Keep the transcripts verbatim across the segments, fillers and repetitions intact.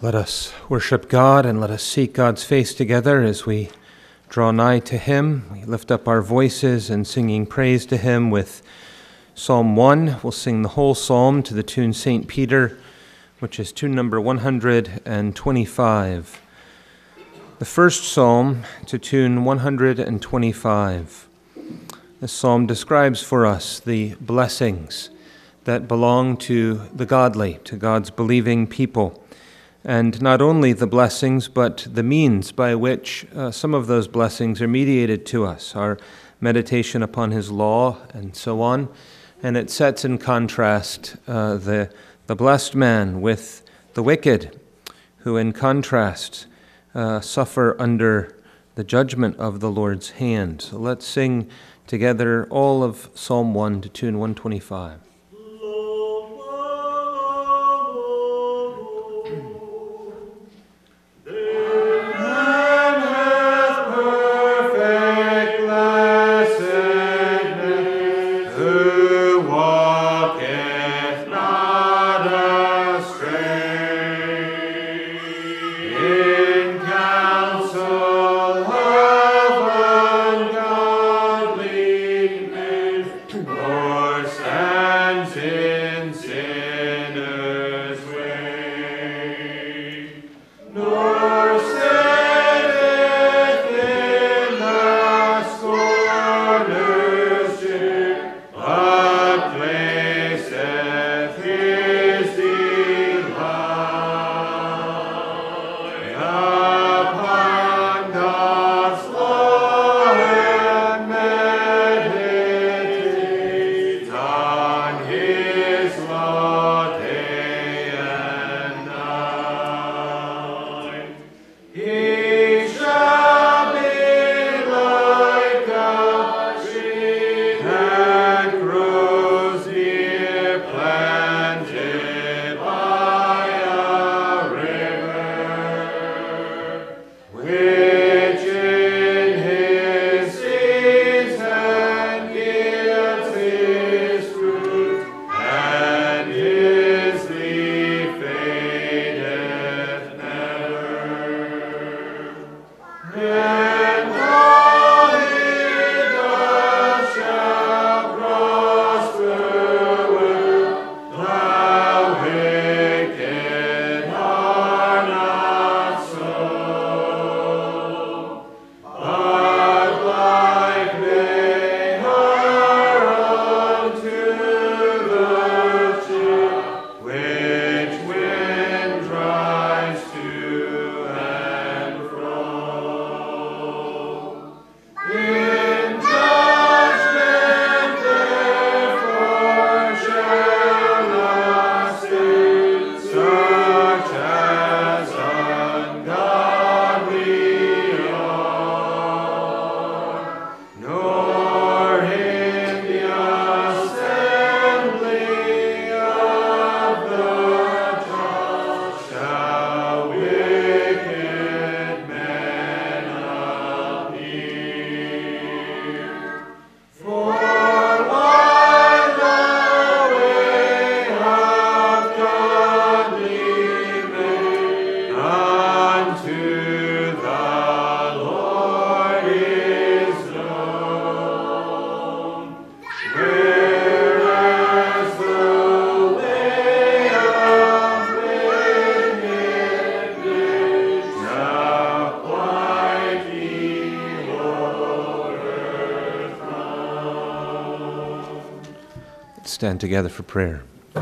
Let us worship God and let us seek God's face together as we draw nigh to Him. We lift up our voices in singing praise to Him with Psalm one. We'll sing the whole psalm to the tune Saint Peter, which is tune number one hundred twenty-five. The first psalm to tune one hundred twenty-five. This psalm describes for us the blessings that belong to the godly, to God's believing people. And not only the blessings, but the means by which uh, some of those blessings are mediated to us, our meditation upon His law and so on. And it sets in contrast uh, the, the blessed man with the wicked, who in contrast uh, suffer under the judgment of the Lord's hand. So let's sing together all of Psalm one to tune one twenty-five. Stand together for prayer.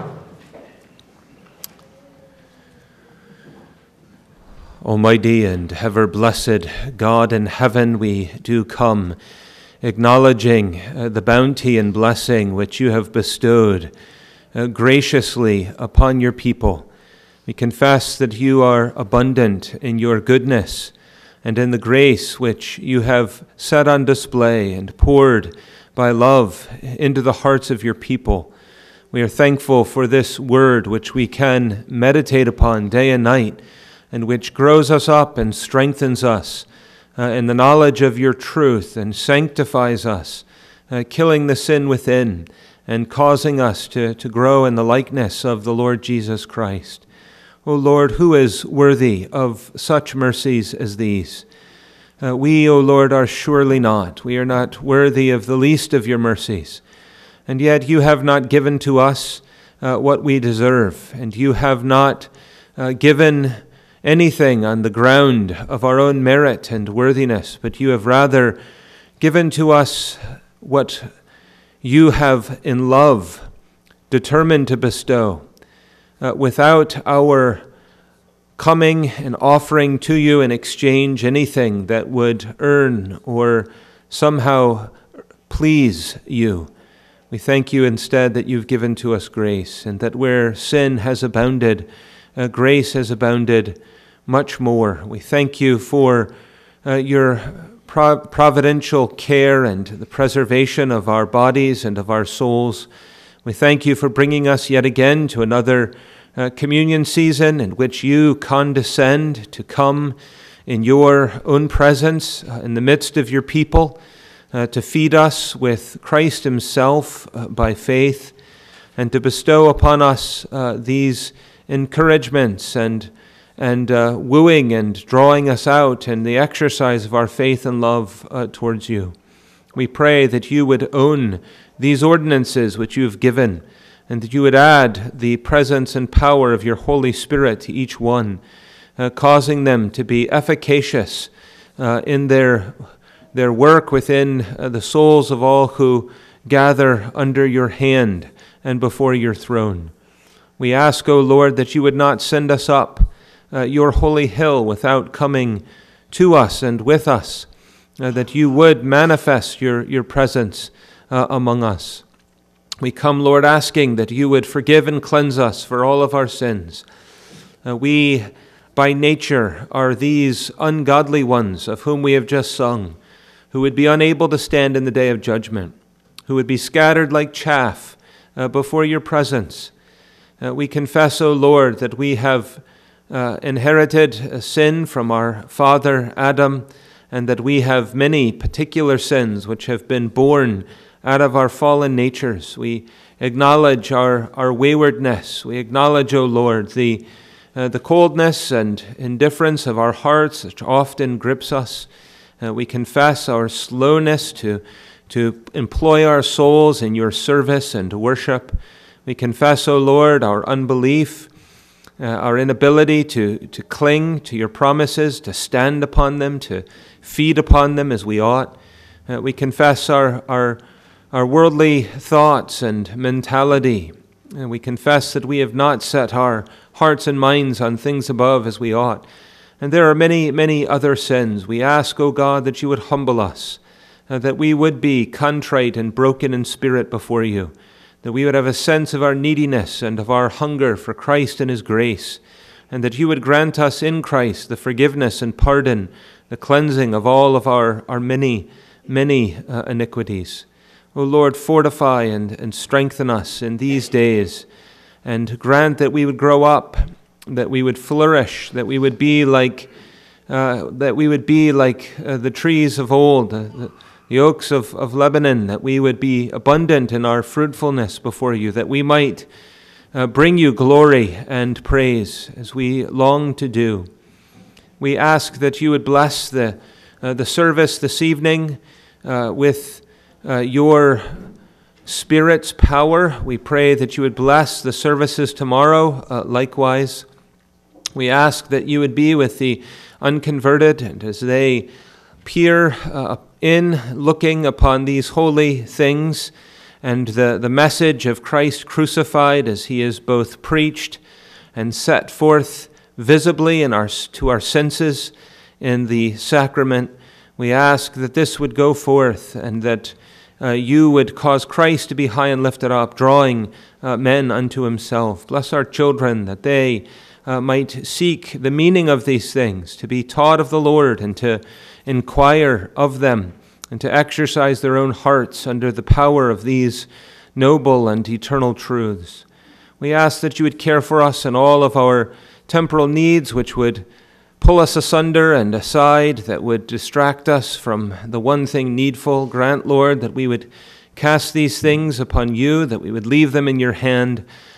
Almighty and ever-blessed God in heaven, we do come acknowledging uh, the bounty and blessing which you have bestowed uh, graciously upon your people. We confess that you are abundant in your goodness and in the grace which you have set on display and poured by love into the hearts of your people. We are thankful for this word which we can meditate upon day and night and which grows us up and strengthens us uh, in the knowledge of your truth and sanctifies us, uh, killing the sin within and causing us to, to grow in the likeness of the Lord Jesus Christ. O Lord, who is worthy of such mercies as these? Uh, we, O Lord, are surely not. We are not worthy of the least of your mercies. And yet you have not given to us uh, what we deserve, and you have not uh, given anything on the ground of our own merit and worthiness, but you have rather given to us what you have in love determined to bestow, uh, without our coming and offering to you in exchange anything that would earn or somehow please you. We thank you instead that you've given to us grace, and that where sin has abounded, uh, grace has abounded much more. We thank you for uh, your prov- providential care and the preservation of our bodies and of our souls. We thank you for bringing us yet again to another uh, communion season in which you condescend to come in your own presence uh, in the midst of your people, Uh, to feed us with Christ himself uh, by faith, and to bestow upon us uh, these encouragements and and uh, wooing and drawing us out in the exercise of our faith and love uh, towards you. We pray that you would own these ordinances which you have given, and that you would add the presence and power of your Holy Spirit to each one, uh, causing them to be efficacious uh, in their their work within uh, the souls of all who gather under your hand and before your throne. We ask, O Lord, that you would not send us up uh, your holy hill without coming to us and with us, uh, that you would manifest your, your presence uh, among us. We come, Lord, asking that you would forgive and cleanse us for all of our sins. Uh, we, by nature, are these ungodly ones of whom we have just sung, who would be unable to stand in the day of judgment, who would be scattered like chaff uh, before your presence. Uh, we confess, O Lord, that we have uh, inherited a sin from our father Adam, and that we have many particular sins which have been born out of our fallen natures. We acknowledge our, our waywardness. We acknowledge, O Lord, the, uh, the coldness and indifference of our hearts, which often grips us. Uh, we confess our slowness to, to employ our souls in your service and worship. We confess, O Lord, our unbelief, uh, our inability to, to cling to your promises, to stand upon them, to feed upon them as we ought. Uh, we confess our, our, our worldly thoughts and mentality. And we confess that we have not set our hearts and minds on things above as we ought. And there are many, many other sins. We ask, O God, that you would humble us, uh, that we would be contrite and broken in spirit before you, that we would have a sense of our neediness and of our hunger for Christ and his grace, and that you would grant us in Christ the forgiveness and pardon, the cleansing of all of our, our many, many uh, iniquities. O Lord, fortify and, and strengthen us in these days, and grant that we would grow up, that we would flourish, that we would be like uh, that we would be like uh, the trees of old, uh, the, the oaks of, of Lebanon, that we would be abundant in our fruitfulness before you, that we might uh, bring you glory and praise as we long to do. We ask that you would bless the, uh, the service this evening uh, with uh, your Spirit's power. We pray that you would bless the services tomorrow uh, likewise. We ask that you would be with the unconverted, and as they peer uh, in, looking upon these holy things and the, the message of Christ crucified as he is both preached and set forth visibly in our, to our senses in the sacrament, we ask that this would go forth and that uh, you would cause Christ to be high and lifted up, drawing uh, men unto himself. Bless our children that they Uh, might seek the meaning of these things, to be taught of the Lord and to inquire of them and to exercise their own hearts under the power of these noble and eternal truths. We ask that you would care for us in all of our temporal needs, which would pull us asunder and aside, that would distract us from the one thing needful. Grant, Lord, that we would cast these things upon you, that we would leave them in your hand,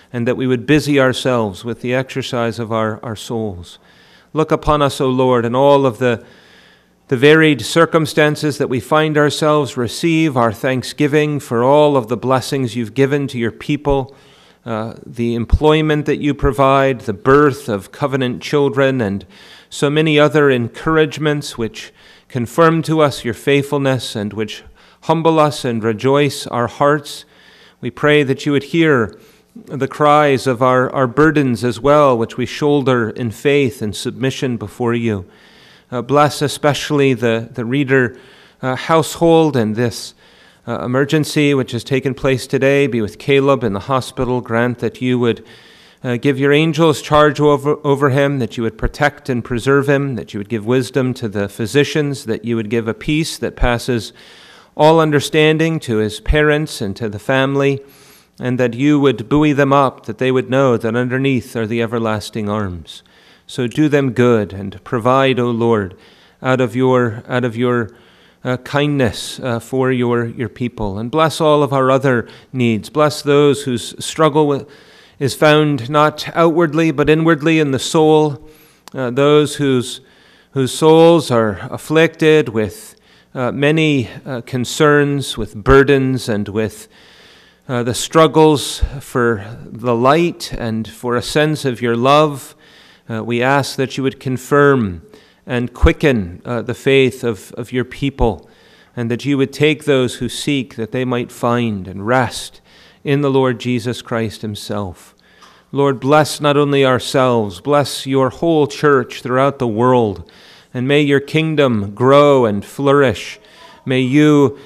and that we would busy ourselves with the exercise of our, our souls. Look upon us, O Lord, and all of the, the varied circumstances that we find ourselves. Receive our thanksgiving for all of the blessings you've given to your people, uh, the employment that you provide, the birth of covenant children, and so many other encouragements which confirm to us your faithfulness and which humble us and rejoice our hearts. We pray that you would hear the cries of our, our burdens as well, which we shoulder in faith and submission before you. Uh, bless especially the, the Reader uh, household and this uh, emergency which has taken place today. Be with Caleb in the hospital. Grant that you would uh, give your angels charge over, over him, that you would protect and preserve him, that you would give wisdom to the physicians, that you would give a peace that passes all understanding to his parents and to the family, and that you would buoy them up, that they would know that underneath are the everlasting arms. So do them good and provide, O Lord, out of your out of your uh, kindness uh, for your, your people. And bless all of our other needs. Bless those whose struggle with, is found not outwardly but inwardly in the soul, uh, those whose, whose souls are afflicted with uh, many uh, concerns, with burdens, and with Uh, the struggles for the light and for a sense of your love. Uh, we ask that you would confirm and quicken uh, the faith of, of your people, and that you would take those who seek, that they might find and rest in the Lord Jesus Christ himself. Lord, bless not only ourselves, bless your whole church throughout the world, and may your kingdom grow and flourish. May you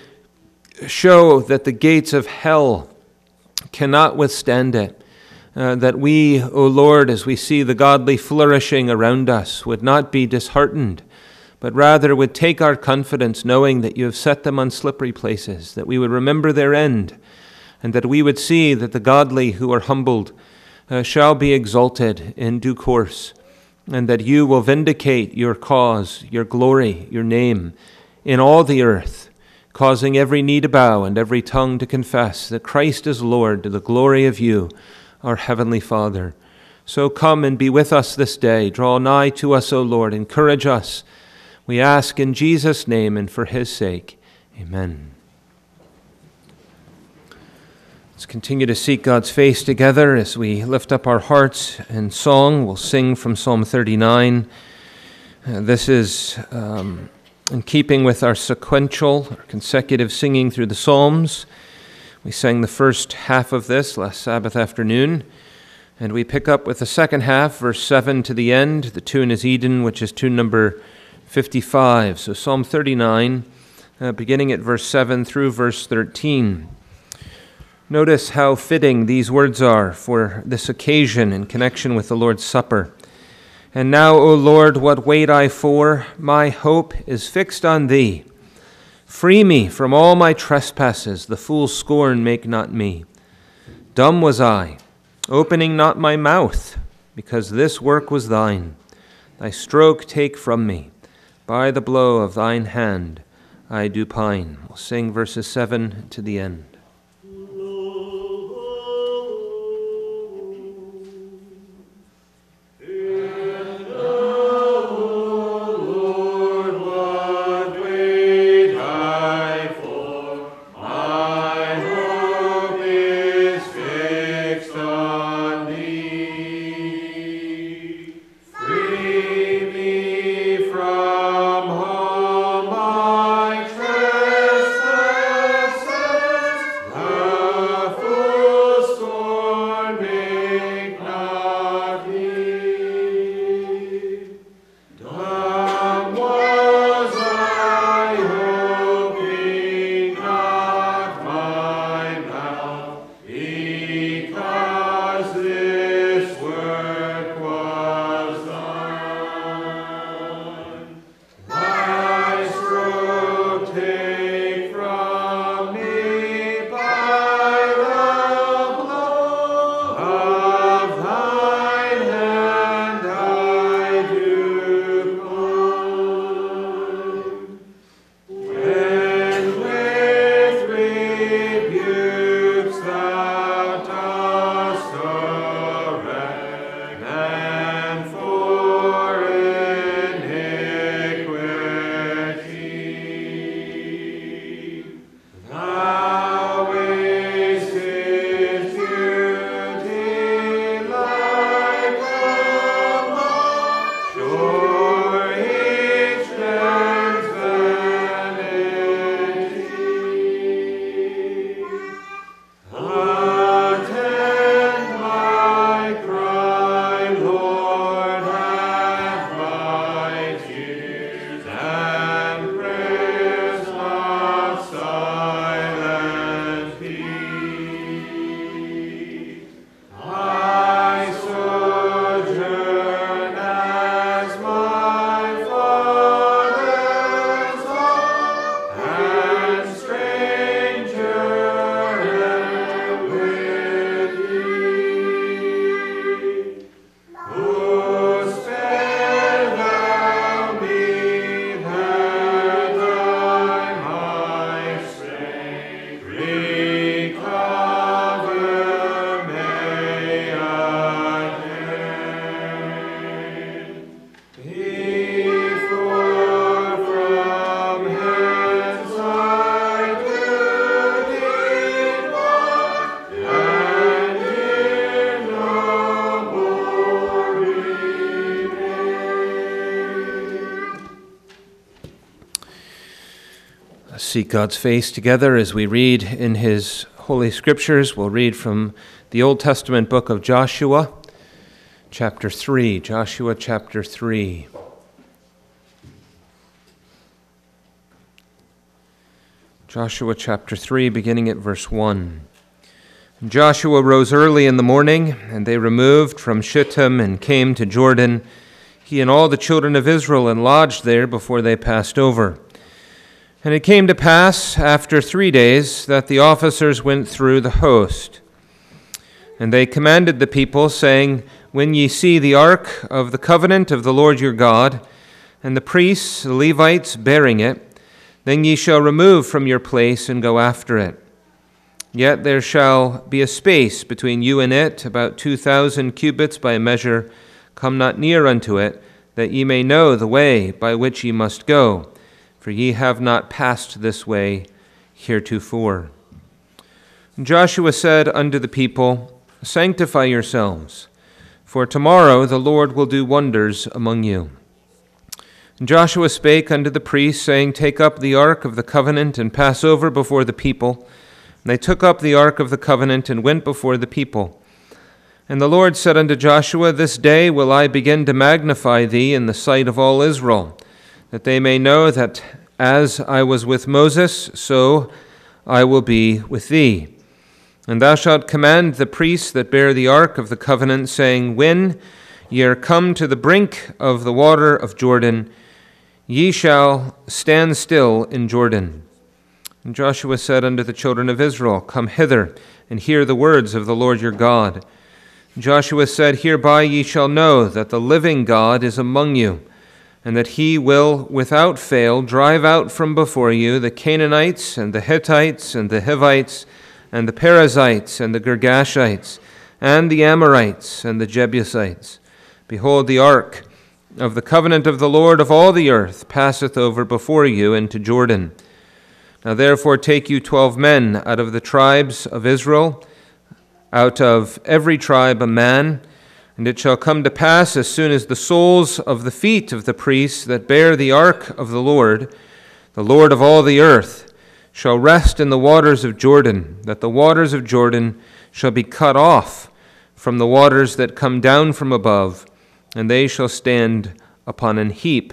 show that the gates of hell cannot withstand it, uh, that we, O Lord, as we see the godly flourishing around us, would not be disheartened, but rather would take our confidence knowing that you have set them on slippery places, that we would remember their end, and that we would see that the godly who are humbled uh, shall be exalted in due course, and that you will vindicate your cause, your glory, your name in all the earth, causing every knee to bow and every tongue to confess that Christ is Lord, to the glory of you, our heavenly Father. So come and be with us this day. Draw nigh to us, O Lord. Encourage us. We ask in Jesus' name and for his sake. Amen. Let's continue to seek God's face together as we lift up our hearts in song. We'll sing from Psalm thirty-nine. Uh, this is Um, in keeping with our sequential, or consecutive singing through the Psalms. We sang the first half of this last Sabbath afternoon, and we pick up with the second half, verse seven to the end. The tune is Eden, which is tune number fifty-five. So Psalm thirty-nine, uh, beginning at verse seven through verse thirteen. Notice how fitting these words are for this occasion in connection with the Lord's Supper. And now, O Lord, what wait I for? My hope is fixed on thee. Free me from all my trespasses, the fool's scorn make not me. Dumb was I, opening not my mouth, because this work was thine. Thy stroke take from me, by the blow of thine hand I do pine. We'll sing verses seven to the end. From all my trespasses, Seek God's face together as we read in his Holy Scriptures. We'll read from the Old Testament book of Joshua, chapter three. Joshua chapter three. Joshua chapter three, beginning at verse one. Joshua rose early in the morning, and they removed from Shittim and came to Jordan, he and all the children of Israel, and lodged there before they passed over. And it came to pass after three days that the officers went through the host. And they commanded the people, saying, When ye see the ark of the covenant of the Lord your God, and the priests, the Levites, bearing it, then ye shall remove from your place and go after it. Yet there shall be a space between you and it, about two thousand cubits by measure. Come not near unto it, that ye may know the way by which ye must go. For ye have not passed this way heretofore. And Joshua said unto the people, Sanctify yourselves, for tomorrow the Lord will do wonders among you. And Joshua spake unto the priests, saying, Take up the ark of the covenant, and pass over before the people. And they took up the ark of the covenant, and went before the people. And the Lord said unto Joshua, This day will I begin to magnify thee in the sight of all Israel, that they may know that as I was with Moses, so I will be with thee. And thou shalt command the priests that bear the ark of the covenant, saying, When ye are come to the brink of the water of Jordan, ye shall stand still in Jordan. And Joshua said unto the children of Israel, Come hither, and hear the words of the Lord your God. And Joshua said, Hereby ye shall know that the living God is among you, and that he will without fail drive out from before you the Canaanites, and the Hittites, and the Hivites, and the Perizzites, and the Girgashites, and the Amorites, and the Jebusites. Behold, the ark of the covenant of the Lord of all the earth passeth over before you into Jordan. Now therefore take you twelve men out of the tribes of Israel, out of every tribe a man. And it shall come to pass, as soon as the soles of the feet of the priests that bear the ark of the Lord, the Lord of all the earth, shall rest in the waters of Jordan, that the waters of Jordan shall be cut off from the waters that come down from above, and they shall stand upon an heap.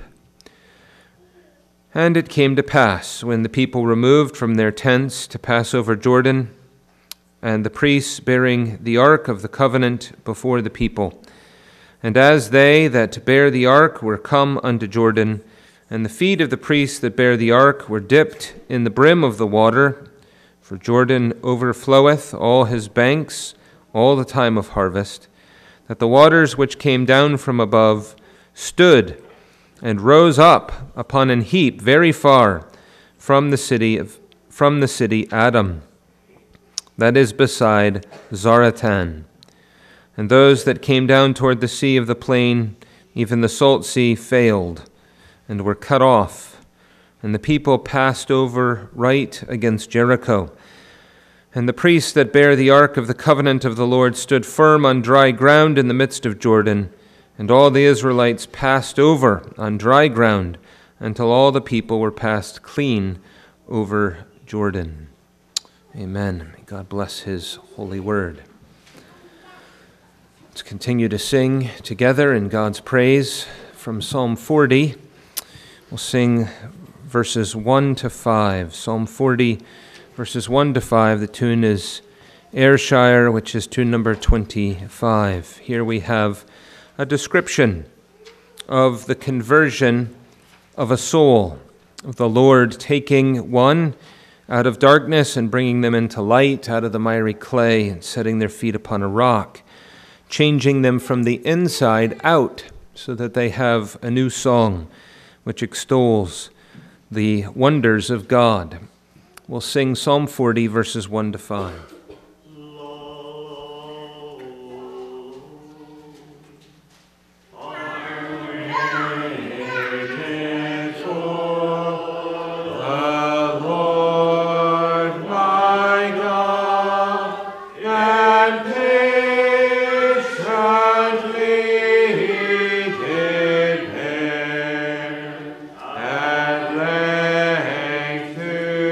And it came to pass, when the people removed from their tents to pass over Jordan, and the priests bearing the ark of the covenant before the people. And as they that bear the ark were come unto Jordan, and the feet of the priests that bear the ark were dipped in the brim of the water, for Jordan overfloweth all his banks all the time of harvest, that the waters which came down from above stood and rose up upon an heap very far from the city of from the city Adam, that is beside Zaratan. And those that came down toward the sea of the plain, even the salt sea, failed, and were cut off. And the people passed over right against Jericho. And the priests that bear the ark of the covenant of the Lord stood firm on dry ground in the midst of Jordan, and all the Israelites passed over on dry ground, until all the people were passed clean over Jordan. Amen. May God bless his holy word. Let's continue to sing together in God's praise from Psalm forty. We'll sing verses one to five. Psalm forty, verses one to five. The tune is Ayrshire, which is tune number twenty-five. Here we have a description of the conversion of a soul, of the Lord taking one out of darkness and bringing them into light, out of the miry clay and setting their feet upon a rock, changing them from the inside out so that they have a new song which extols the wonders of God. We'll sing Psalm forty, verses one to five. And length to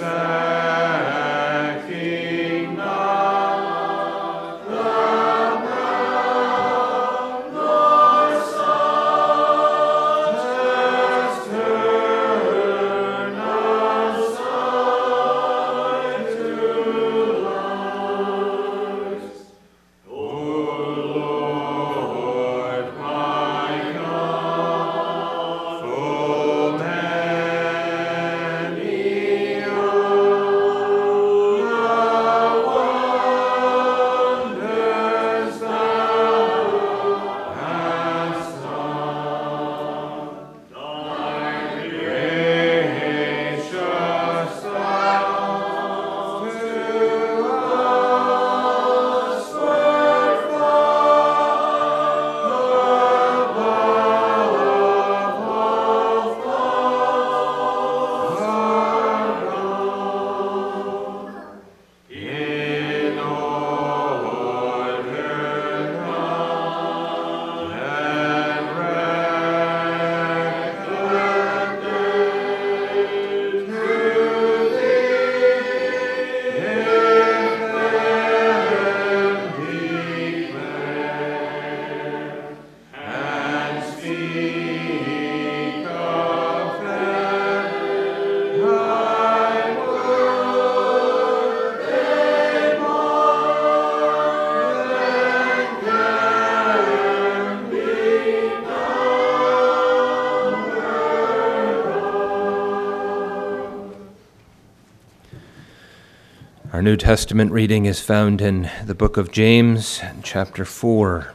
Our New Testament reading is found in the book of James, chapter four.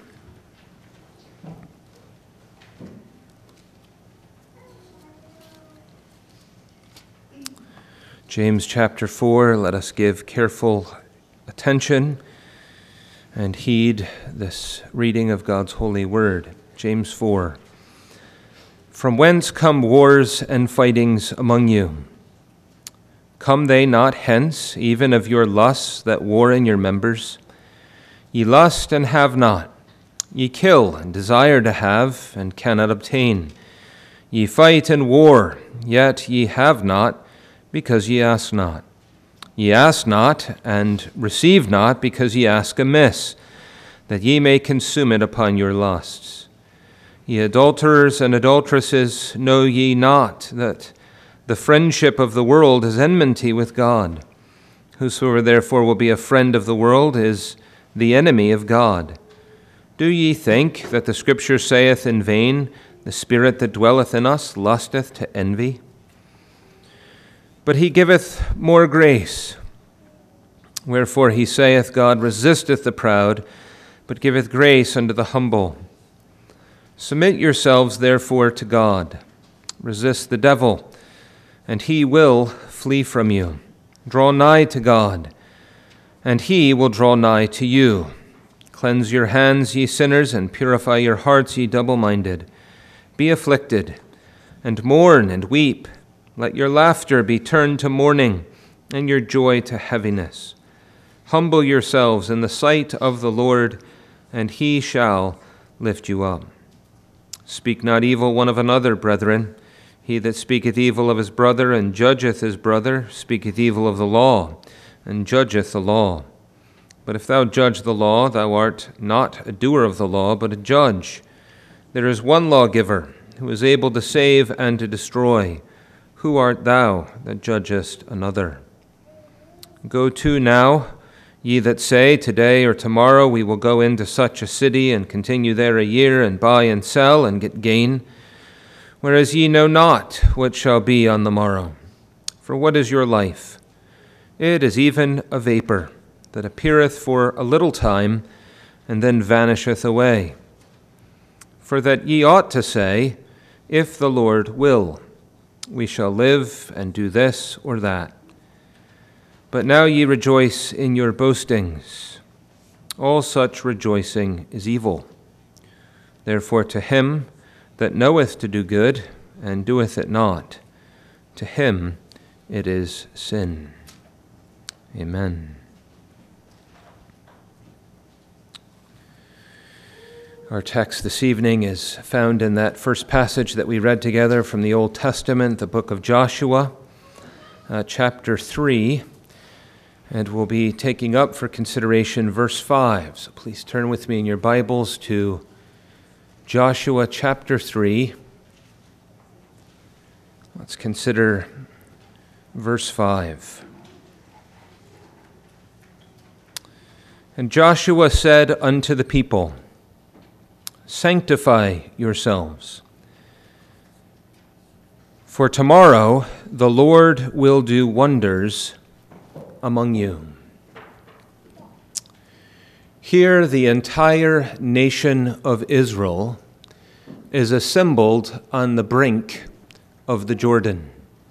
James chapter four, let us give careful attention and heed this reading of God's holy word. James four. From whence come wars and fightings among you? Come they not hence, even of your lusts that war in your members? Ye lust and have not. Ye kill and desire to have and cannot obtain. Ye fight and war, yet ye have not, because ye ask not. Ye ask not and receive not, because ye ask amiss, that ye may consume it upon your lusts. Ye adulterers and adulteresses, know ye not that the friendship of the world is enmity with God? Whosoever therefore will be a friend of the world is the enemy of God. Do ye think that the Scripture saith in vain, the Spirit that dwelleth in us lusteth to envy? But he giveth more grace. Wherefore he saith, God resisteth the proud, but giveth grace unto the humble. Submit yourselves therefore to God. Resist the devil, and he will flee from you. Draw nigh to God, and he will draw nigh to you. Cleanse your hands, ye sinners, and purify your hearts, ye double-minded. Be afflicted, and mourn, and weep. Let your laughter be turned to mourning, and your joy to heaviness. Humble yourselves in the sight of the Lord, and he shall lift you up. Speak not evil one of another, brethren. He that speaketh evil of his brother and judgeth his brother speaketh evil of the law, and judgeth the law. But if thou judge the law, thou art not a doer of the law, but a judge. There is one lawgiver, who is able to save and to destroy. Who art thou that judgest another? Go to now, ye that say, today or tomorrow we will go into such a city, and continue there a year, and buy and sell, and get gain. Whereas ye know not what shall be on the morrow. For what is your life? It is even a vapor, that appeareth for a little time, and then vanisheth away. For that ye ought to say, if the Lord will, we shall live and do this or that. But now ye rejoice in your boastings. All such rejoicing is evil. Therefore to him that knoweth to do good, and doeth it not, to him it is sin. Amen. Our text this evening is found in that first passage that we read together from the Old Testament, the book of Joshua. uh, chapter three, and we'll be taking up for consideration verse five. So please turn with me in your Bibles to Joshua chapter three. Let's consider verse five. And Joshua said unto the people, Sanctify yourselves, for tomorrow the Lord will do wonders among you. Here the entire nation of Israel is assembled on the brink of the Jordan.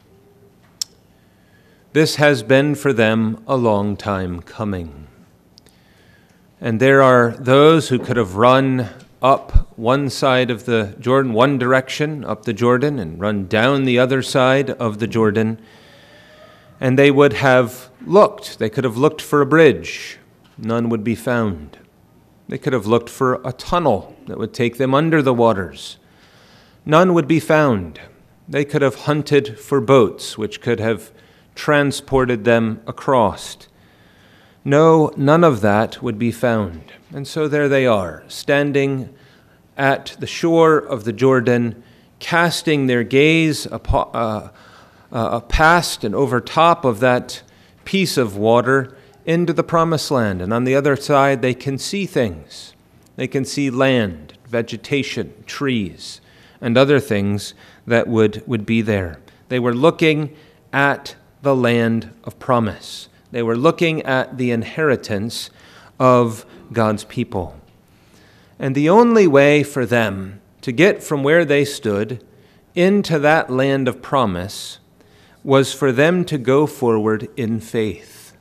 This has been for them a long time coming. And there are those who could have run up one side of the Jordan, one direction up the Jordan, and run down the other side of the Jordan. And they would have looked. They could have looked for a bridge. None would be found. They could have looked for a tunnel that would take them under the waters. None would be found. They could have hunted for boats which could have transported them across. No, none of that would be found. And so there they are, standing at the shore of the Jordan, casting their gaze upon, uh, uh, past and over top of that piece of water into the promised land. And on the other side, they can see things. They can see land, vegetation, trees, and other things that would, would be there. They were looking at the land of promise. They were looking at the inheritance of God's people. And the only way for them to get from where they stood into that land of promise was for them to go forward in faith.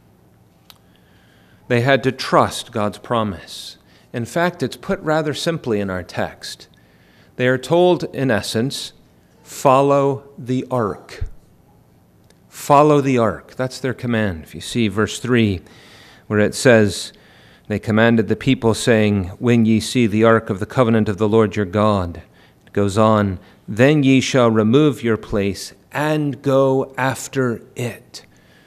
They had to trust God's promise. In fact, it's put rather simply in our text. They are told, in essence, follow the ark. Follow the ark. That's their command. If you see verse three, where it says, they commanded the people, saying, when ye see the ark of the covenant of the Lord your God. It goes on, then ye shall remove your place and go after it.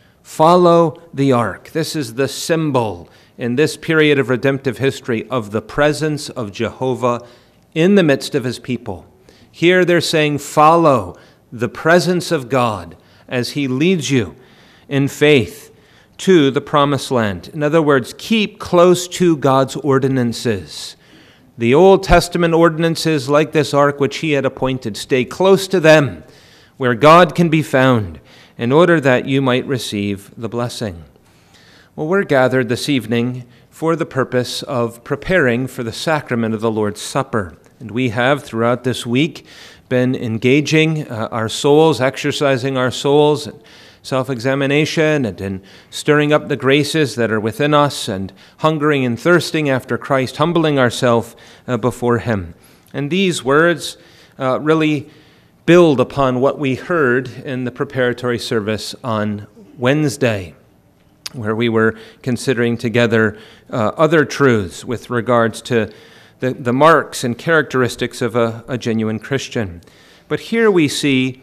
Follow the ark. This is the symbol in this period of redemptive history of the presence of Jehovah in the midst of his people. Here they're saying, follow the presence of God as he leads you in faith to the promised land. In other words, keep close to God's ordinances. The Old Testament ordinances like this ark which he had appointed, stay close to them where God can be found in order that you might receive the blessing. Well, we're gathered this evening for the purpose of preparing for the sacrament of the Lord's Supper. And we have throughout this week been engaging uh, our souls, exercising our souls, and self-examination, and in stirring up the graces that are within us, and hungering and thirsting after Christ, humbling ourselves uh, before him. And these words uh, really build upon what we heard in the preparatory service on Wednesday, where we were considering together uh, other truths with regards to the, the marks and characteristics of a, a genuine Christian. But here we see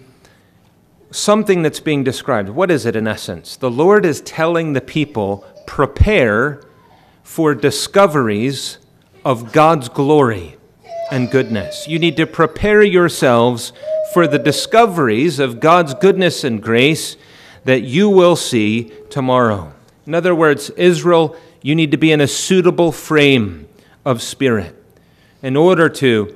something that's being described. What is it in essence? The Lord is telling the people, prepare for discoveries of God's glory and goodness. You need to prepare yourselves for the discoveries of God's goodness and grace that you will see tomorrow. In other words, Israel, you need to be in a suitable frame of spirit in order to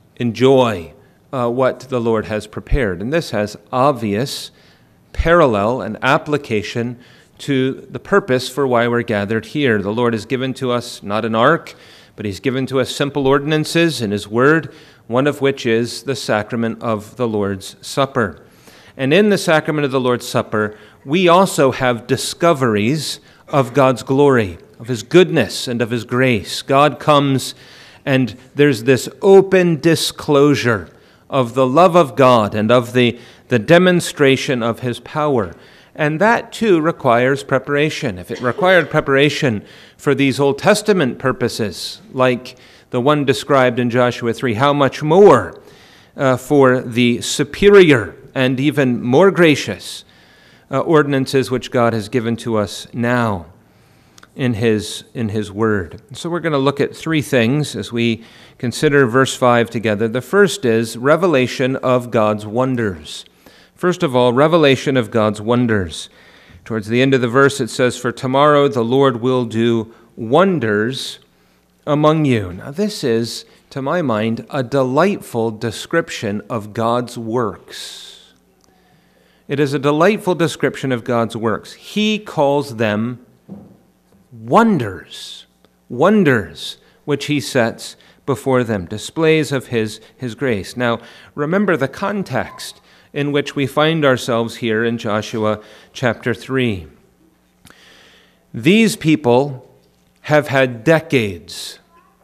enjoy uh, what the Lord has prepared. And this has obvious parallel and application to the purpose for why we're gathered here. The Lord has given to us not an ark, but he's given to us simple ordinances in his word, one of which is the sacrament of the Lord's Supper. And in the sacrament of the Lord's Supper, we also have discoveries of God's glory, of his goodness and of his grace. God comes and there's this open disclosure of the love of God and of the, the demonstration of his power. And that too requires preparation. If it required preparation for these Old Testament purposes, like the one described in Joshua three, how much more uh, for the superior and even more gracious uh, ordinances which God has given to us now in his, in his word. So we're going to look at three things as we consider verse five together. The first is revelation of God's wonders. First of all, revelation of God's wonders. Towards the end of the verse it says, "For tomorrow the Lord will do wonders among you." Now this is, to my mind, a delightful description of God's works. It is a delightful description of God's works. He calls them wonders, wonders which he sets before them, displays of his, his grace. Now, remember the context in which we find ourselves here in Joshua chapter three. These people have had decades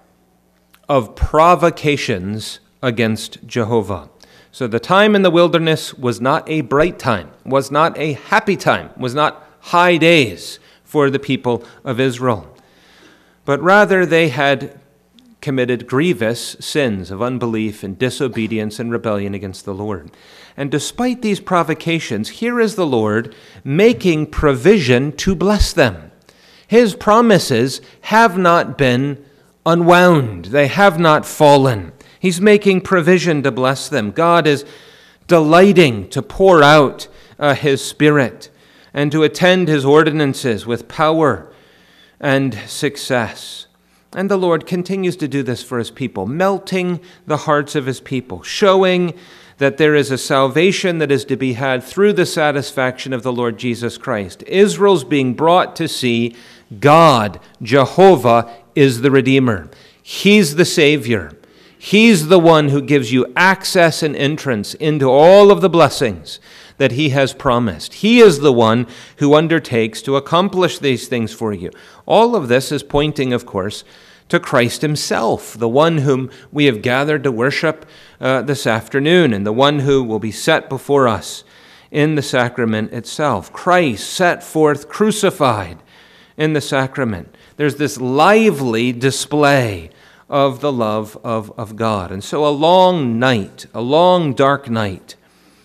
of provocations against Jehovah. So the time in the wilderness was not a bright time, was not a happy time, was not high days for the people of Israel. But rather they had committed grievous sins of unbelief and disobedience and rebellion against the Lord. And despite these provocations, here is the Lord making provision to bless them. His promises have not been unwound. They have not fallen. He's making provision to bless them. God is delighting to pour out uh, his Spirit and to attend his ordinances with power and success. And the Lord continues to do this for his people, melting the hearts of his people, showing that there is a salvation that is to be had through the satisfaction of the Lord Jesus Christ. Israel's being brought to see God, Jehovah, is the Redeemer. He's the Savior. He's the one who gives you access and entrance into all of the blessings that he has promised. He is the one who undertakes to accomplish these things for you. All of this is pointing, of course, to Christ himself, the one whom we have gathered to worship uh, this afternoon, and the one who will be set before us in the sacrament itself. Christ set forth crucified in the sacrament. There's this lively display of the love of, of God. And so a long night, a long dark night,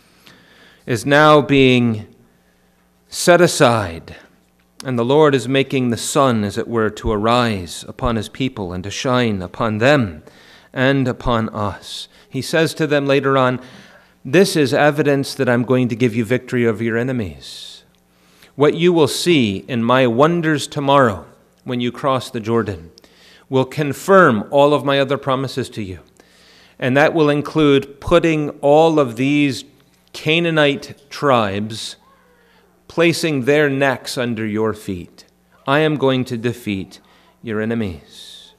is now being set aside, and the Lord is making the sun, as it were, to arise upon his people and to shine upon them and upon us. He says to them later on, "This is evidence that I'm going to give you victory over your enemies. What you will see in my wonders tomorrow when you cross the Jordan will confirm all of my other promises to you. And that will include putting all of these Canaanite tribes, placing their necks under your feet. I am going to defeat your enemies."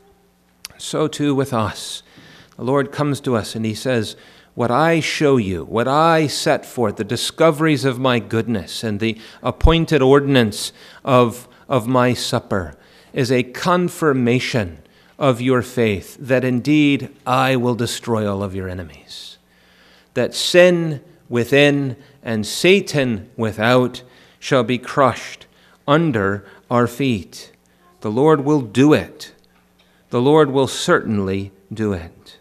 So too with us. The Lord comes to us and he says, what I show you, what I set forth, the discoveries of my goodness and the appointed ordinance of, of my supper, is a confirmation of your faith that indeed I will destroy all of your enemies. That sin within and Satan without shall be crushed under our feet. The Lord will do it. The Lord will certainly do it.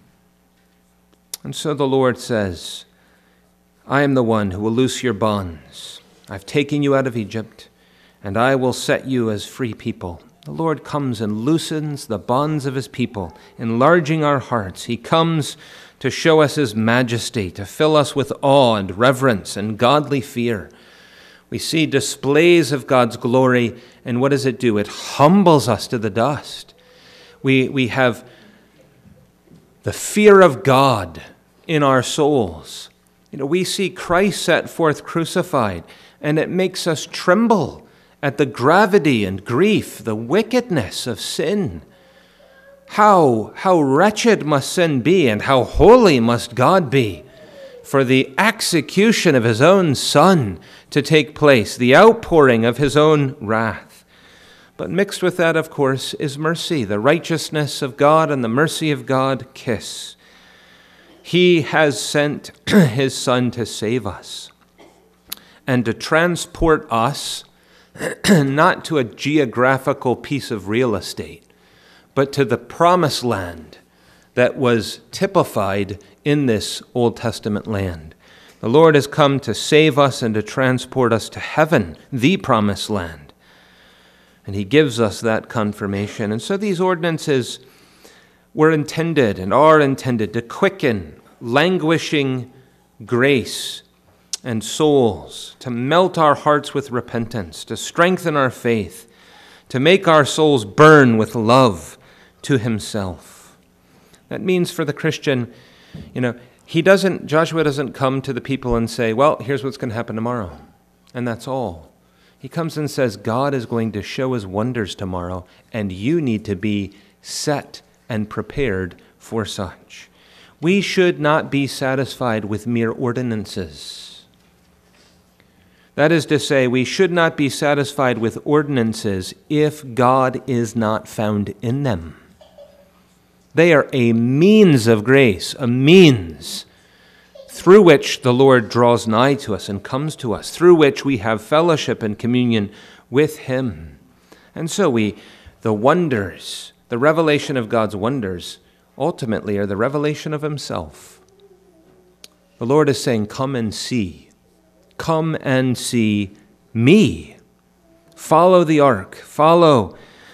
And so the Lord says, I am the one who will loose your bonds. I've taken you out of Egypt, and I will set you as free people. The Lord comes and loosens the bonds of his people, enlarging our hearts. He comes to show us his majesty, to fill us with awe and reverence and godly fear. We see displays of God's glory, and what does it do? It humbles us to the dust. We, we have the fear of God in our souls. You know, we see Christ set forth crucified, and it makes us tremble at the gravity and grief, the wickedness of sin. How, how wretched must sin be, and how holy must God be for the execution of his own Son to take place, the outpouring of his own wrath. But mixed with that, of course, is mercy. The righteousness of God and the mercy of God kiss. He has sent his Son to save us and to transport us not to a geographical piece of real estate, but to the promised land that was typified in this Old Testament land. The Lord has come to save us and to transport us to heaven, the promised land. And he gives us that confirmation. And so these ordinances were intended and are intended to quicken languishing grace and souls, to melt our hearts with repentance, to strengthen our faith, to make our souls burn with love to himself. That means for the Christian, you know, he doesn't, Joshua doesn't come to the people and say, well, here's what's going to happen tomorrow, and that's all. He comes and says, God is going to show his wonders tomorrow, and you need to be set and prepared for such. We should not be satisfied with mere ordinances. That is to say, we should not be satisfied with ordinances if God is not found in them. They are a means of grace, a means through which the Lord draws nigh to us and comes to us, through which we have fellowship and communion with him. And so we, the wonders, the revelation of God's wonders, ultimately are the revelation of himself. The Lord is saying, come and see. Come and see me. Follow the ark. Follow.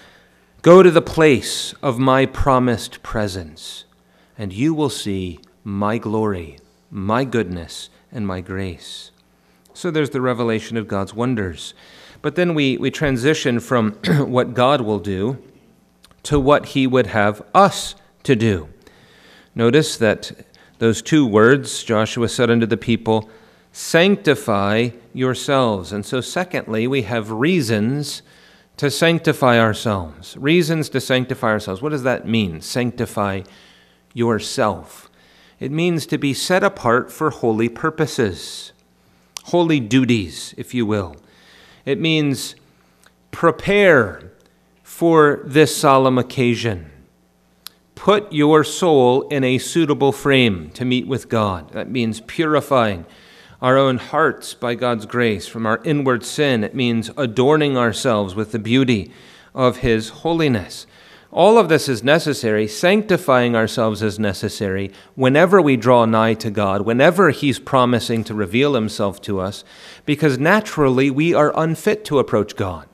Go to the place of my promised presence, and you will see my glory, my goodness, and my grace. So there's the revelation of God's wonders. But then we, we transition from what God will do to what he would have us to do. Notice that those two words, Joshua said unto the people, sanctify yourselves. And so secondly, we have reasons to sanctify ourselves. Reasons to sanctify ourselves. What does that mean? Sanctify yourself. It means to be set apart for holy purposes, holy duties, if you will. It means prepare for this solemn occasion. Put your soul in a suitable frame to meet with God. That means purifying our own hearts by God's grace from our inward sin. It means adorning ourselves with the beauty of his holiness. All of this is necessary. Sanctifying ourselves is necessary whenever we draw nigh to God, whenever he's promising to reveal himself to us, because naturally we are unfit to approach God.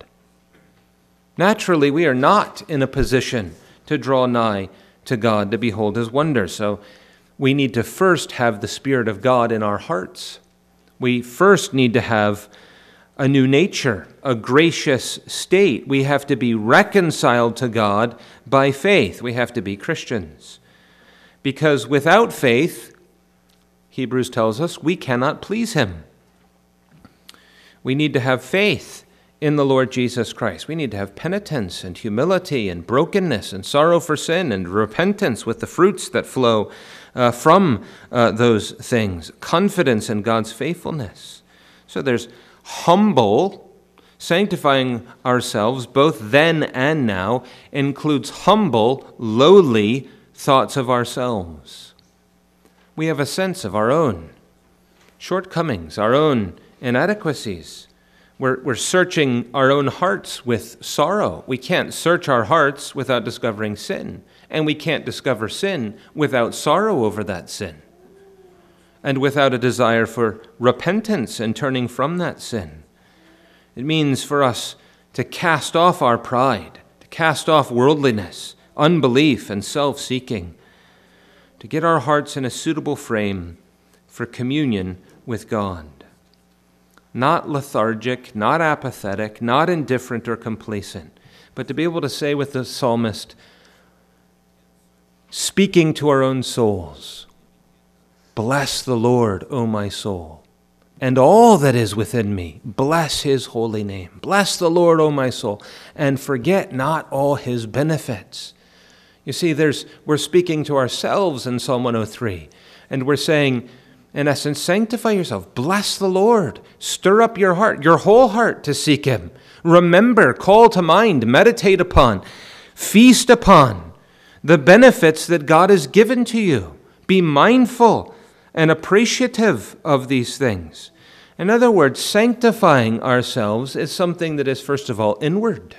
Naturally, we are not in a position to draw nigh to God, to behold his wonders. So we need to first have the Spirit of God in our hearts. We first need to have a new nature, a gracious state. We have to be reconciled to God by faith. We have to be Christians. Because without faith, Hebrews tells us, we cannot please him. We need to have faith in the Lord Jesus Christ. We need to have penitence and humility and brokenness and sorrow for sin and repentance with the fruits that flow uh, from uh, those things. Confidence in God's faithfulness. So there's humble, sanctifying ourselves both then and now includes humble, lowly thoughts of ourselves. We have a sense of our own shortcomings, our own inadequacies. We're, we're searching our own hearts with sorrow. We can't search our hearts without discovering sin. And we can't discover sin without sorrow over that sin. And without a desire for repentance and turning from that sin. It means for us to cast off our pride, to cast off worldliness, unbelief, and self-seeking, to get our hearts in a suitable frame for communion with God. Not lethargic, not apathetic, not indifferent or complacent, but to be able to say with the psalmist, speaking to our own souls, bless the Lord, O my soul, and all that is within me, bless his holy name. Bless the Lord, O my soul, and forget not all his benefits. You see, there's we're speaking to ourselves in Psalm one oh three, and we're saying, in essence, sanctify yourself. Bless the Lord. Stir up your heart, your whole heart to seek him. Remember, call to mind, meditate upon, feast upon the benefits that God has given to you. Be mindful and appreciative of these things. In other words, sanctifying ourselves is something that is, first of all, inward.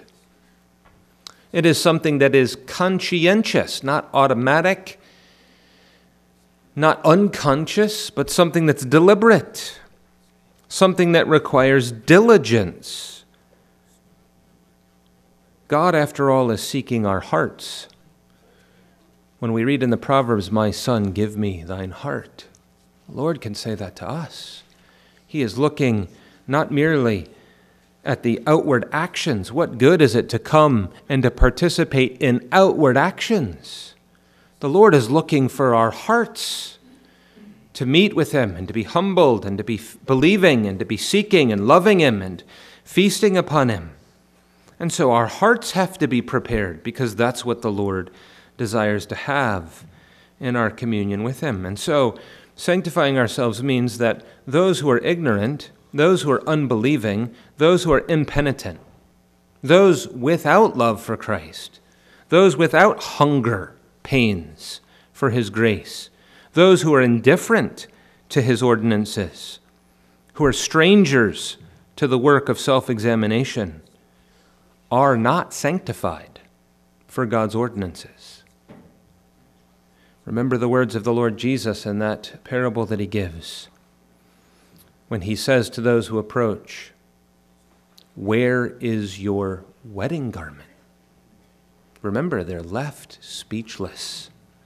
It is something that is conscientious, not automatic, not unconscious, but something that's deliberate, something that requires diligence. God, after all, is seeking our hearts. When we read in the Proverbs, "My son, give me thine heart," the Lord can say that to us. He is looking not merely at the outward actions. What good is it to come and to participate in outward actions? The Lord is looking for our hearts, to meet with him and to be humbled and to be believing and to be seeking and loving him and feasting upon him. And so our hearts have to be prepared, because that's what the Lord desires to have in our communion with him. And so sanctifying ourselves means that those who are ignorant, those who are unbelieving, those who are impenitent, those without love for Christ, those without hunger pains for his grace, those who are indifferent to his ordinances, who are strangers to the work of self-examination, are not sanctified for God's ordinances. Remember the words of the Lord Jesus in that parable that he gives, when he says to those who approach, "Where is your wedding garment?" Remember, they're left speechless.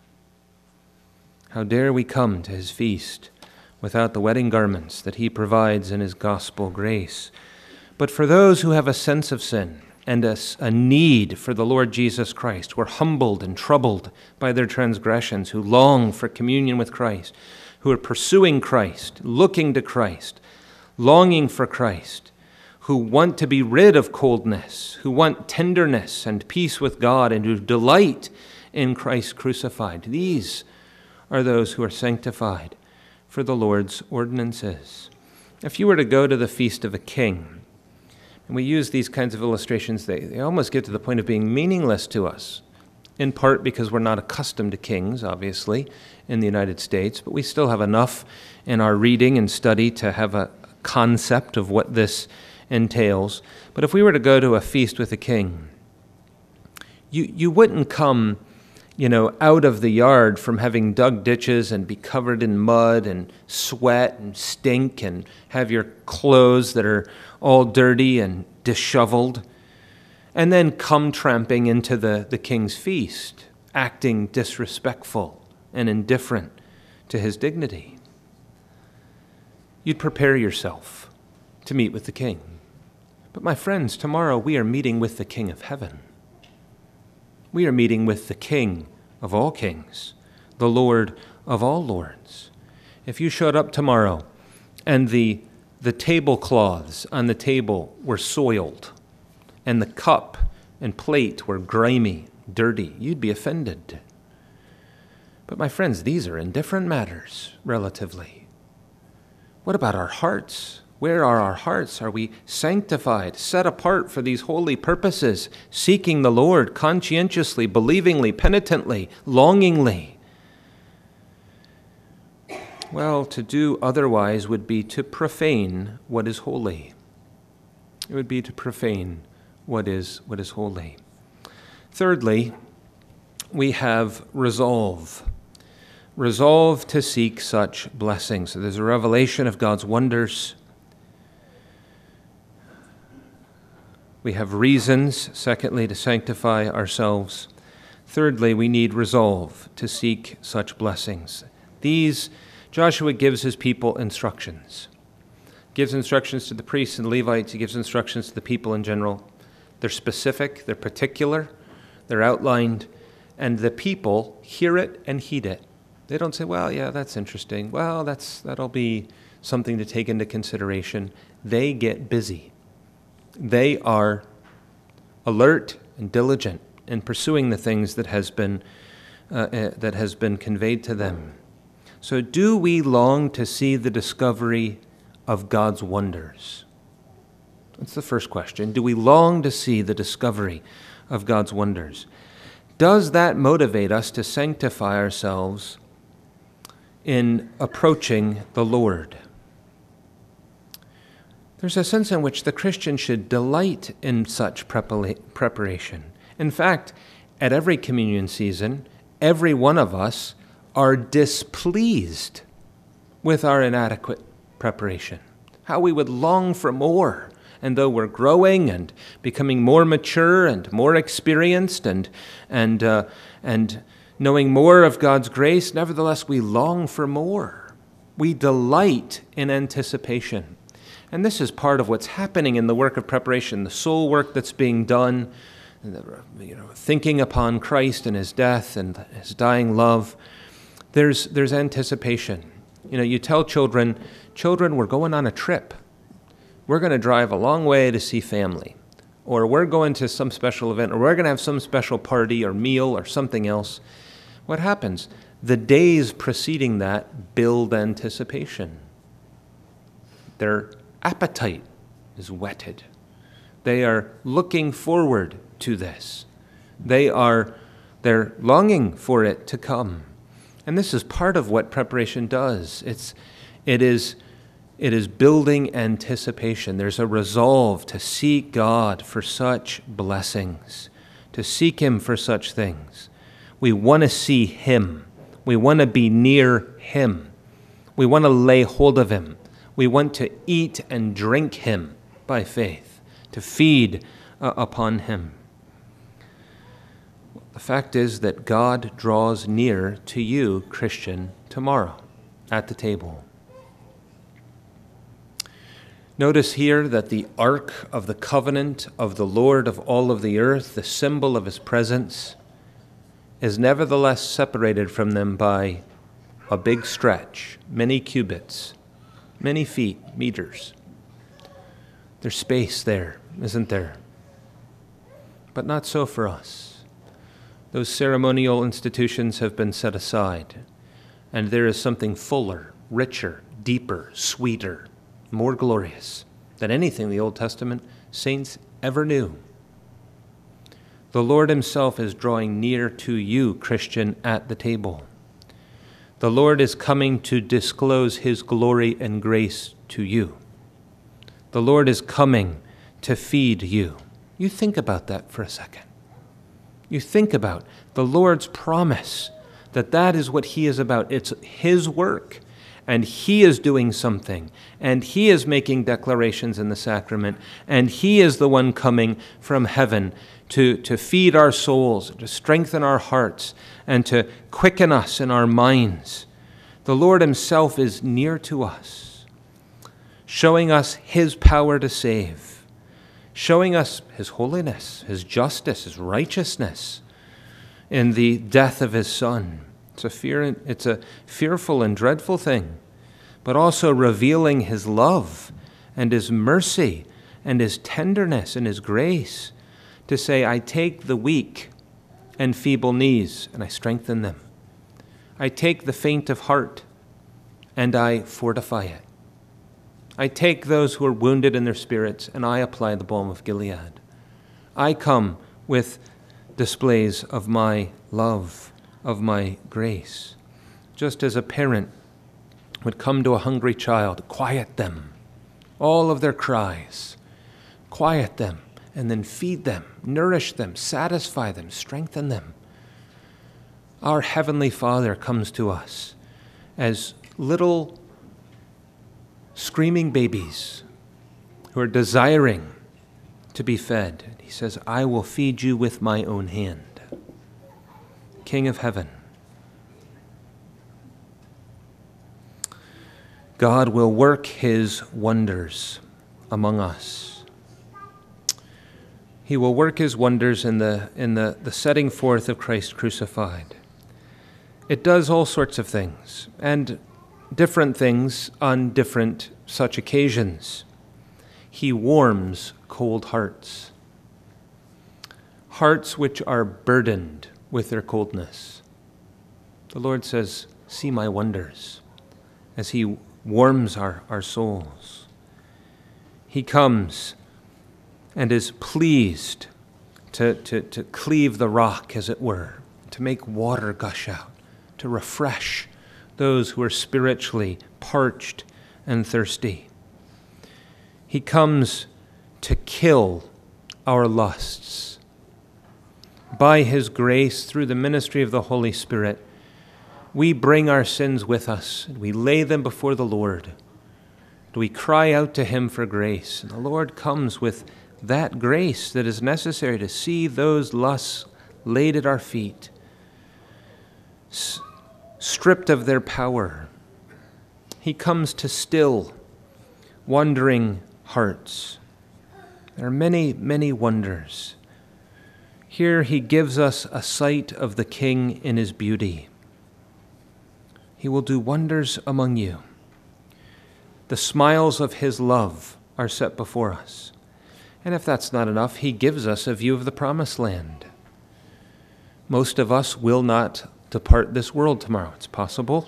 How dare we come to his feast without the wedding garments that he provides in his gospel grace? But for those who have a sense of sin and a, a need for the Lord Jesus Christ, who are humbled and troubled by their transgressions, who long for communion with Christ, who are pursuing Christ, looking to Christ, longing for Christ, who want to be rid of coldness, who want tenderness and peace with God, and who delight in Christ crucified. These are those who are sanctified for the Lord's ordinances. If you were to go to the feast of a king, and we use these kinds of illustrations, they, they almost get to the point of being meaningless to us, in part because we're not accustomed to kings, obviously, in the United States, but we still have enough in our reading and study to have a concept of what this entails. But if we were to go to a feast with a king, you, you wouldn't come, you know, out of the yard from having dug ditches and be covered in mud and sweat and stink and have your clothes that are all dirty and disheveled, and then come tramping into the, the king's feast, acting disrespectful and indifferent to his dignity. You'd prepare yourself to meet with the king. But my friends, tomorrow we are meeting with the King of heaven. We are meeting with the King of all kings, the Lord of all lords. If you showed up tomorrow and the, the tablecloths on the table were soiled and the cup and plate were grimy, dirty, you'd be offended. But my friends, these are indifferent matters, relatively. What about our hearts? Where are our hearts? Are we sanctified, set apart for these holy purposes, seeking the Lord conscientiously, believingly, penitently, longingly? Well, to do otherwise would be to profane what is holy. It would be to profane what is, what is holy. Thirdly, we have resolve. Resolve to seek such blessings. So there's a revelation of God's wonders. We have reasons, secondly, to sanctify ourselves. Thirdly, we need resolve to seek such blessings. These, Joshua gives his people instructions. Gives instructions to the priests and Levites. He gives instructions to the people in general. They're specific, they're particular, they're outlined, and the people hear it and heed it. They don't say, well, yeah, that's interesting. Well, that's that'll be something to take into consideration. They get busy. They are alert and diligent in pursuing the things that has been uh, uh, that has been conveyed to them. So do we long to see the discovery of God's wonders? That's the first question. Do we long to see the discovery of God's wonders? Does that motivate us to sanctify ourselves in approaching the Lord? There's a sense in which the Christian should delight in such preparation. In fact, at every communion season, every one of us are displeased with our inadequate preparation, how we would long for more. And though we're growing and becoming more mature and more experienced and and uh, and knowing more of God's grace, nevertheless we long for more. We delight in anticipation. And this is part of what's happening in the work of preparation, the soul work that's being done, you know, thinking upon Christ and his death and his dying love. There's there's anticipation. You know, you tell children, children, we're going on a trip. We're going to drive a long way to see family, or we're going to some special event, or we're going to have some special party or meal or something else. What happens? The days preceding that build anticipation. Their appetite is whetted. They are looking forward to this. They are they're longing for it to come. And this is part of what preparation does. It's it is It is building anticipation. There's a resolve to seek God for such blessings, to seek him for such things. We want to see him. We want to be near him. We want to lay hold of him. We want to eat and drink him by faith, to feed uh, upon him. The fact is that God draws near to you, Christian, tomorrow at the table. Notice here that the ark of the covenant of the Lord of all of the earth, the symbol of his presence, is nevertheless separated from them by a big stretch, many cubits, many feet, meters. There's space there, isn't there? But not so for us. Those ceremonial institutions have been set aside, and there is something fuller, richer, deeper, sweeter, more glorious than anything the Old Testament saints ever knew. The Lord himself is drawing near to you, Christian, at the table. The Lord is coming to disclose his glory and grace to you. The Lord is coming to feed you. You think about that for a second. You think about the Lord's promise that that is what he is about. It's his work. And he is doing something, and he is making declarations in the sacrament, and he is the one coming from heaven to, to feed our souls, to strengthen our hearts, and to quicken us in our minds. The Lord himself is near to us, showing us his power to save, showing us his holiness, his justice, his righteousness in the death of his Son. It's a fear, it's a fearful and dreadful thing, but also revealing his love and his mercy and his tenderness and his grace to say, I take the weak and feeble knees and I strengthen them. I take the faint of heart and I fortify it. I take those who are wounded in their spirits and I apply the balm of Gilead. I come with displays of my love, of my grace. Just as a parent would come to a hungry child, quiet them, all of their cries, quiet them, and then feed them, nourish them, satisfy them, strengthen them. Our Heavenly Father comes to us as little screaming babies who are desiring to be fed. He says, I will feed you with my own hand. King of heaven. God will work his wonders among us. He will work his wonders in the in the, the setting forth of Christ crucified. It does all sorts of things, and different things on different such occasions. He warms cold hearts, hearts which are burdened with their coldness. The Lord says, see my wonders, as he warms our, our souls. He comes and is pleased to, to, to cleave the rock, as it were, to make water gush out, to refresh those who are spiritually parched and thirsty. He comes to kill our lusts. By his grace, through the ministry of the Holy Spirit, we bring our sins with us, and we lay them before the Lord. And we cry out to him for grace, and the Lord comes with that grace that is necessary to see those lusts laid at our feet, s- stripped of their power. He comes to still wandering hearts. There are many, many wonders. Here he gives us a sight of the King in his beauty. He will do wonders among you. The smiles of his love are set before us. And if that's not enough, he gives us a view of the promised land. Most of us will not depart this world tomorrow. It's possible.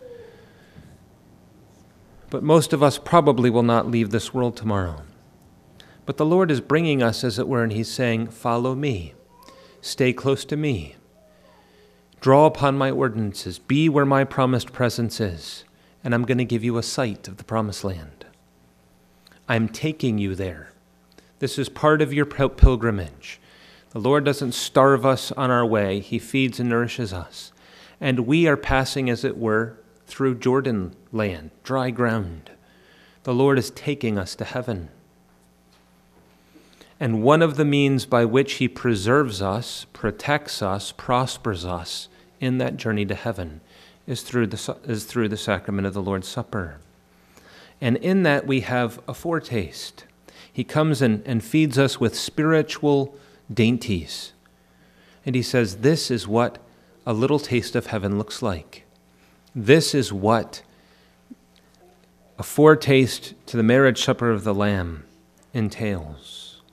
But most of us probably will not leave this world tomorrow. But the Lord is bringing us, as it were, and he's saying, follow me. Stay close to me. Draw upon my ordinances. Be where my promised presence is. And I'm going to give you a sight of the promised land. I'm taking you there. This is part of your pilgrimage. The Lord doesn't starve us on our way. He feeds and nourishes us. And we are passing, as it were, through Jordan land, dry ground. The Lord is taking us to heaven. And one of the means by which he preserves us, protects us, prospers us in that journey to heaven is through the, is through the sacrament of the Lord's Supper. And in that we have a foretaste. He comes and, and feeds us with spiritual dainties. And he says, this is what a little taste of heaven looks like. This is what a foretaste to the marriage supper of the Lamb entails.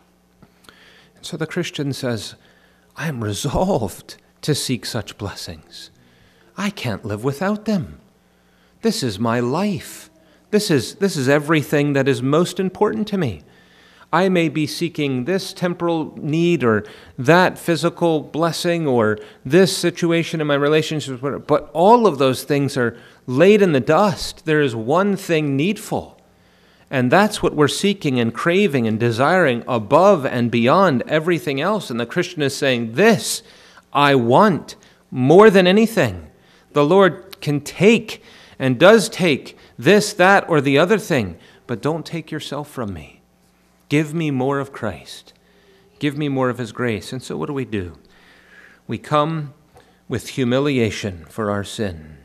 And so the Christian says, I am resolved to seek such blessings. I can't live without them. This is my life. This is, this is everything that is most important to me. I may be seeking this temporal need or that physical blessing or this situation in my relationships, but all of those things are laid in the dust. There is one thing needful, and that's what we're seeking and craving and desiring above and beyond everything else. And the Christian is saying, this I want more than anything. The Lord can take and does take this, that, or the other thing, but don't take yourself from me. Give me more of Christ. Give me more of his grace. And so what do we do? We come with humiliation for our sin.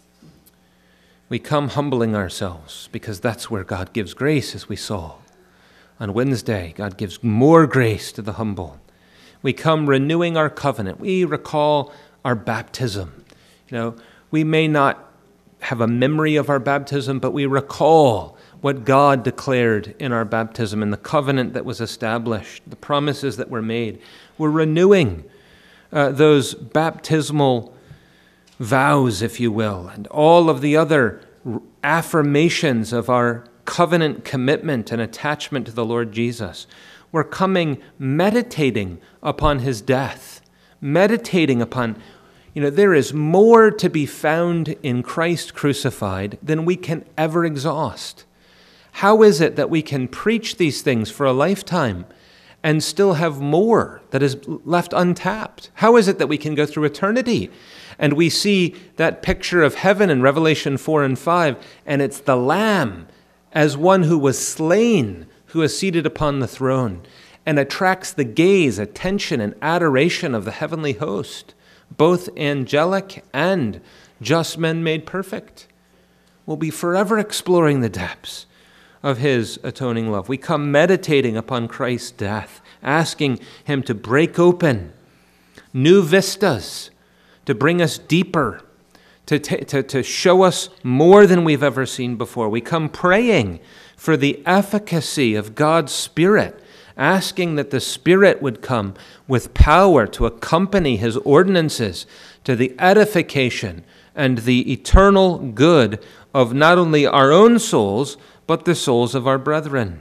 We come humbling ourselves because that's where God gives grace, as we saw. On Wednesday, God gives more grace to the humble. We come renewing our covenant. We recall our baptism. You know, we may not have a memory of our baptism, but we recall what God declared in our baptism and the covenant that was established, the promises that were made. We're renewing uh, those baptismal vows, if you will, and all of the other affirmations of our covenant commitment and attachment to the Lord Jesus. We're coming meditating upon his death, meditating upon, you know, there is more to be found in Christ crucified than we can ever exhaust. How is it that we can preach these things for a lifetime and still have more that is left untapped? How is it that we can go through eternity and we see that picture of heaven in Revelation four and five, and it's the Lamb as one who was slain, who is seated upon the throne, and attracts the gaze, attention, and adoration of the heavenly host, both angelic and just men made perfect? We'll be forever exploring the depths of his atoning love. We come meditating upon Christ's death, asking him to break open new vistas, to bring us deeper, to, t- to, to show us more than we've ever seen before. We come praying for the efficacy of God's Spirit, asking that the Spirit would come with power to accompany his ordinances to the edification and the eternal good of not only our own souls, but the souls of our brethren.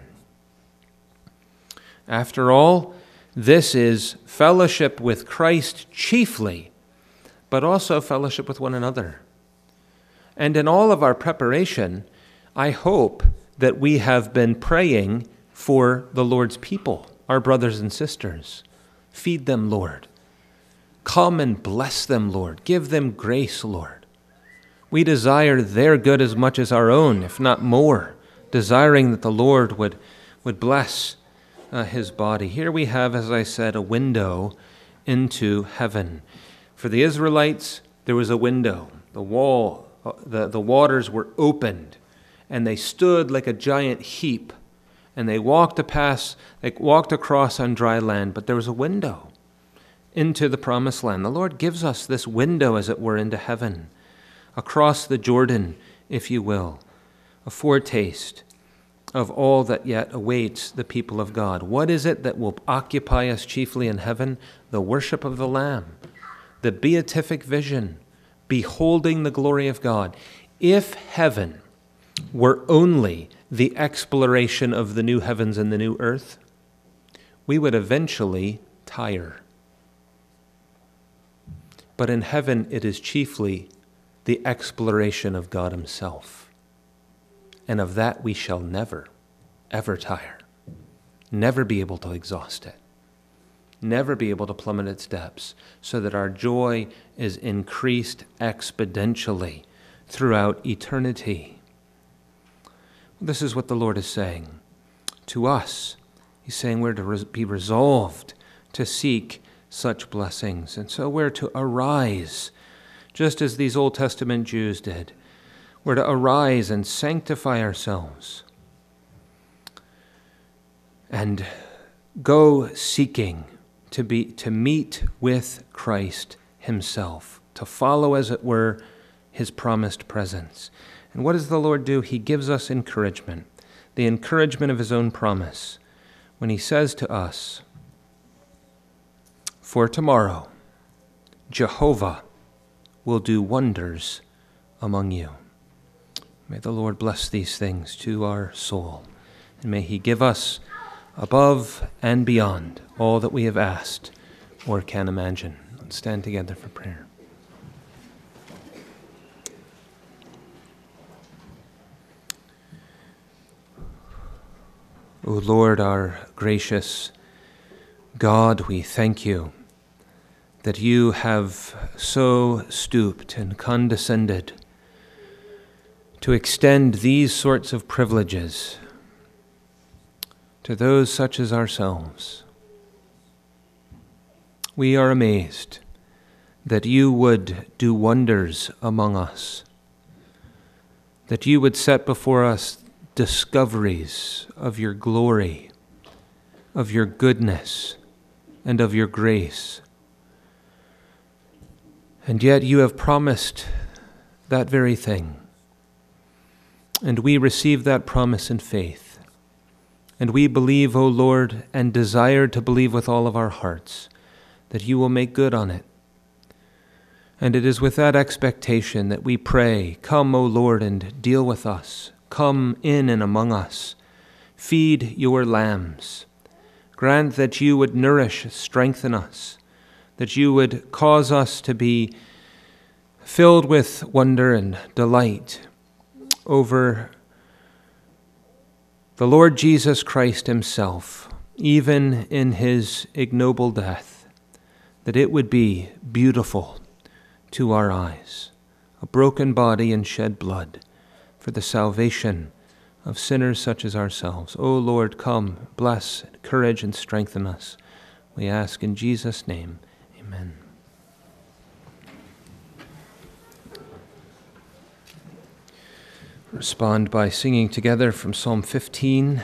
After all, this is fellowship with Christ chiefly, but also fellowship with one another. And in all of our preparation, I hope that we have been praying for the Lord's people, our brothers and sisters. Feed them, Lord. Come and bless them, Lord. Give them grace, Lord. We desire their good as much as our own, if not more, desiring that the Lord would, would bless uh, his body. Here we have, as I said, a window into heaven. For the Israelites, there was a window. The wall, the, the waters were opened, and they stood like a giant heap, and they walked, a pass, they walked across on dry land, but there was a window into the promised land. The Lord gives us this window, as it were, into heaven, across the Jordan, if you will, a foretaste of all that yet awaits the people of God. What is it that will occupy us chiefly in heaven? The worship of the Lamb, the beatific vision, beholding the glory of God. If heaven were only the exploration of the new heavens and the new earth, we would eventually tire. But in heaven, it is chiefly the exploration of God himself. And of that we shall never, ever tire. Never be able to exhaust it. Never be able to plummet its depths, so that our joy is increased exponentially throughout eternity. This is what the Lord is saying to us. He's saying we're to res- be resolved to seek such blessings. And so we're to arise, just as these Old Testament Jews did. We're to arise and sanctify ourselves and go seeking to be to meet with Christ himself, to follow, as it were, his promised presence. And what does the Lord do? He gives us encouragement, the encouragement of his own promise, when he says to us, "For tomorrow, Jehovah will do wonders among you." May the Lord bless these things to our soul, and may he give us above and beyond all that we have asked or can imagine. Let's stand together for prayer. O Lord, our gracious God, we thank you that you have so stooped and condescended to extend these sorts of privileges to those such as ourselves. We are amazed that you would do wonders among us, that you would set before us discoveries of your glory, of your goodness, and of your grace. And yet you have promised that very thing. And we receive that promise in faith. And we believe, O Lord, and desire to believe with all of our hearts, that you will make good on it. And it is with that expectation that we pray, "Come, O Lord, and deal with us. Come in and among us. Feed your lambs. Grant that you would nourish, strengthen us, that you would cause us to be filled with wonder and delight over the Lord Jesus Christ himself, even in his ignoble death, that it would be beautiful to our eyes, a broken body and shed blood for the salvation of sinners such as ourselves. O Lord, come, bless, encourage, and strengthen us. We ask in Jesus' name, amen. Respond by singing together from Psalm fifteen.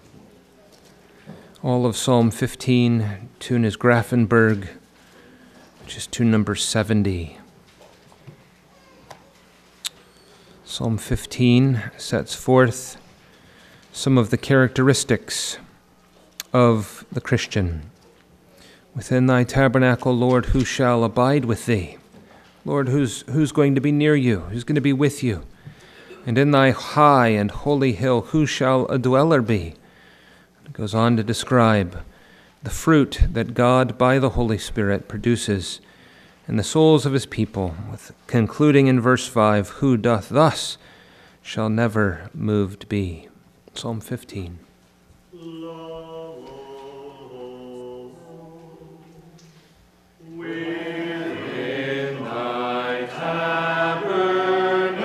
All of Psalm fifteen, tune is Grafenberg, which is tune number seventy. Psalm fifteen sets forth some of the characteristics of the Christian. Within thy tabernacle, Lord, who shall abide with thee? Lord, who's, who's going to be near you? Who's going to be with you? And in thy high and holy hill, who shall a dweller be? It goes on to describe the fruit that God, by the Holy Spirit, produces in the souls of his people, with concluding in verse five, who doth thus shall never moved be. Psalm fifteen. Within thy tabernacle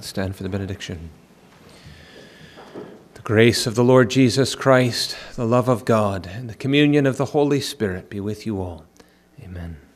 Let's stand for the benediction. The grace of the Lord Jesus Christ, the love of God, and the communion of the Holy Spirit be with you all. Amen.